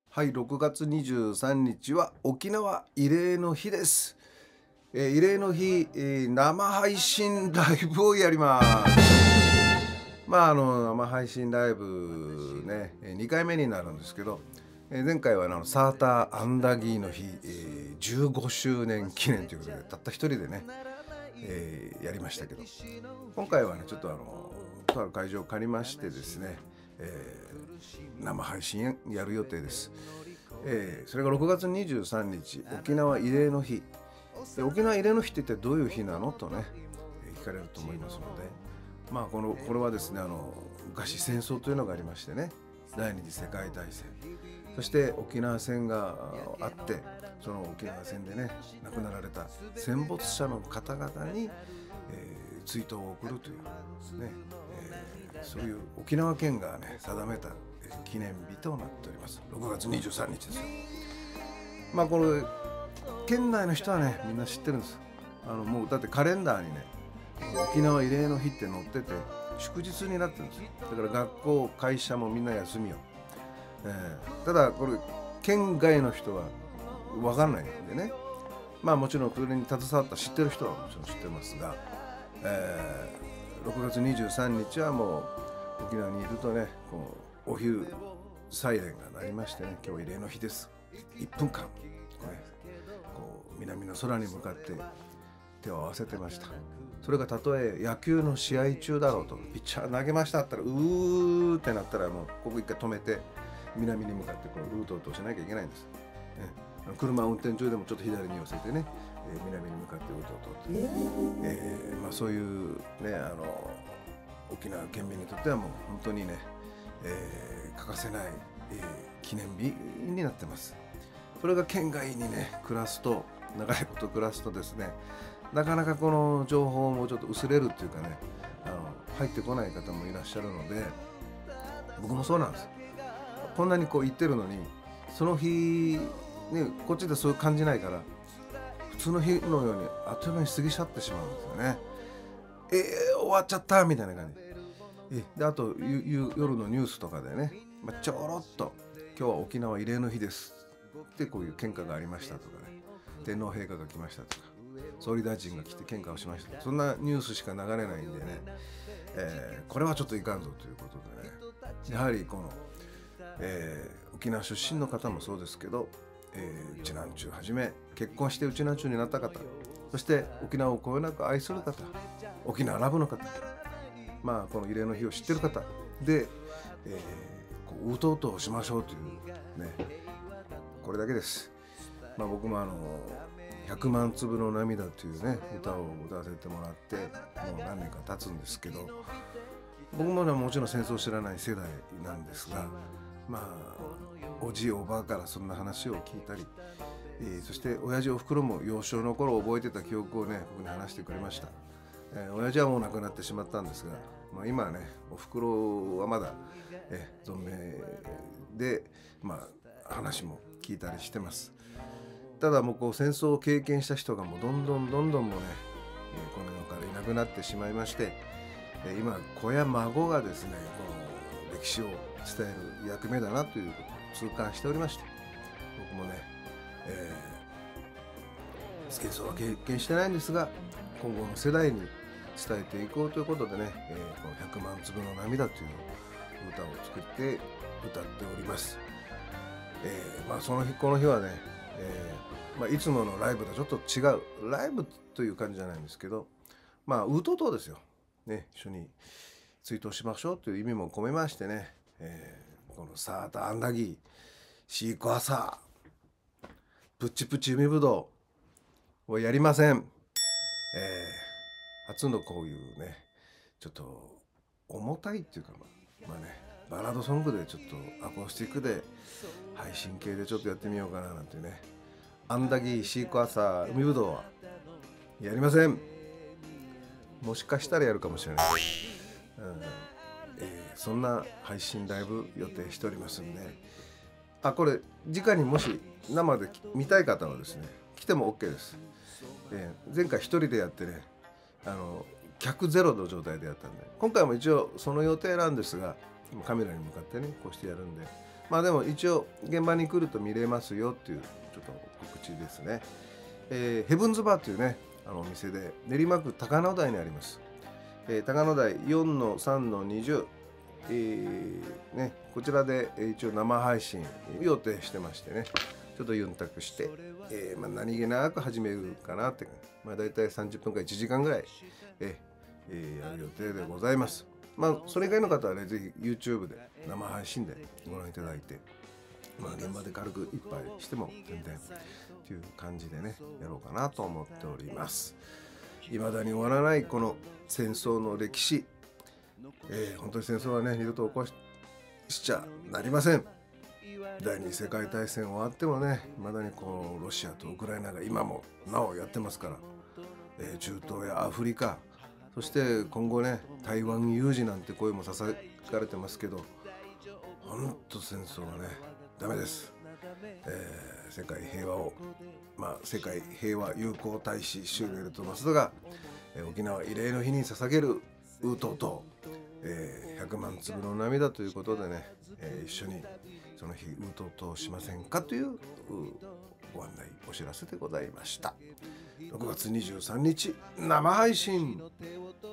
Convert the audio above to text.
はい、6月23日は沖縄慰霊の日です。慰霊の日、生配信ライブをやります。生配信ライブね、2回目になるんですけど、前回はサーターアンダギーの日、15周年記念ということで、たった一人でね、やりましたけど、今回はね、ちょっととある会場を借りましてですね、生配信やる予定です。それが6月23日、沖縄慰霊の日。で、沖縄慰霊の日って一体どういう日なのとね、聞かれると思いますので、これはですね、昔戦争というのがありましてね、第二次世界大戦、そして沖縄戦があって、その沖縄戦でね、亡くなられた戦没者の方々に、追悼を送るというね、そういう沖縄県がね定めた記念日となっております。6月23日ですよ。これ県内の人はねみんな知ってるんです。もうだってカレンダーにね沖縄慰霊の日って載ってて祝日になってるんですよ。だから学校会社もみんな休みよ。ただこれ県外の人は分かんないんでね、もちろんそれに携わった知ってる人はもちろん知ってますが、6月23日はもう沖縄にいるとね、こうお昼サイレンが鳴りましてね、今日慰霊の日です。1分間こう南の空に向かって手を合わせてました。それがたとえ野球の試合中だろうと、ピッチャー投げましたったらうーってなったらもうここ一回止めて南に向かってこうルートを通しなきゃいけないんです。車運転中でもちょっと左に寄せてね、南に向かってルートを通って、そういうね沖縄県民にとってはもう本当にね、欠かせない、記念日になってます。それが県外にね暮らすと長いこと暮らすとですね、なかなかこの情報もちょっと薄れるっていうかね、入ってこない方もいらっしゃるので、僕もそうなんです。こんなにこう言ってるのにその日ね、こっちでそういう感じないから普通の日のようにあっという間に過ぎ去ってしまうんですよね。終わっちゃったみたいな感じで、あと夜のニュースとかでね、ちょろっと今日は沖縄慰霊の日ですってこういう献花がありましたとかね、天皇陛下が来ましたとか総理大臣が来て献花をしました、そんなニュースしか流れないんでね、これはちょっといかんぞということでね、やはりこの、沖縄出身の方もそうですけど、うちなんちゅうはじめ結婚してうちなんちゅうになった方、そして沖縄をこよなく愛する方、沖縄ラブの方、この慰霊の日を知ってる方で、こううとうとしましょうというね、これだけです。僕も100万粒の涙というね歌を歌わせてもらってもう何年か経つんですけど、僕もねもちろん戦争を知らない世代なんですが、おじおばあからそんな話を聞いたり、そして親父おふくろも幼少の頃覚えてた記憶をね僕に話してくれました。親父はもう亡くなってしまったんですが、今はねおふくろはまだ、存命で、話も聞いたりしてます。ただもうこう戦争を経験した人がもうどんどんもね、この世からいなくなってしまいまして、今子や孫がですねこの歴史を伝える役目だなということを痛感しておりまして、僕もね、戦争は経験してないんですが今後の世代に伝えていこうということでね、この100万粒の涙という歌を作って歌っております。この日はね、いつものライブとちょっと違うライブという感じじゃないんですけど、うとうとうですよ、ね、一緒に追悼しましょうという意味も込めましてね、このサーターアンダギー、シークワーサー、プチプチ海ぶどうをやりません。初のこういうねちょっと重たいっていうかバラードソングでちょっとアコースティックで配信系でちょっとやってみようかななんてね、アンダギーシークワーサー海ぶどうはやりません。もしかしたらやるかもしれない、そんな配信ライブ予定しておりますんで、これ直にもし生で見たい方はですね来ても OK です。前回一人でやってね客ゼロの状態でやったんで、今回も一応その予定なんですがカメラに向かってねこうしてやるんで、 まあでも一応現場に来ると見れますよっていうちょっと告知ですね。ヘブンズバーというねお店で練馬区高野台にあります。高野台 4-3-20、ね、こちらで一応生配信予定してましてね、ちょっとユンタクして、何気なく始めるかなって、だいたい30分から1時間ぐらい、やる予定でございます。それ以外の方はね、ぜひ YouTube で生配信でご覧いただいて、現場で軽く一杯しても全然という感じでね、やろうかなと思っております。未だに終わらないこの戦争の歴史、本当に戦争はね、二度と起こしちゃなりません。第二次世界大戦終わってもね、未だにこのロシアとウクライナが今もなおやってますから、中東やアフリカ、そして今後ね、台湾有事なんて声もささかれてますけど、本当戦争はね、ダメです。世界平和を、世界平和友好大使シューベルト・マスダが、沖縄慰霊の日に捧げるウートウと、100万粒の涙ということでね、一緒にその日ウートウとしませんかというご案内お知らせでございました。6月23日生配信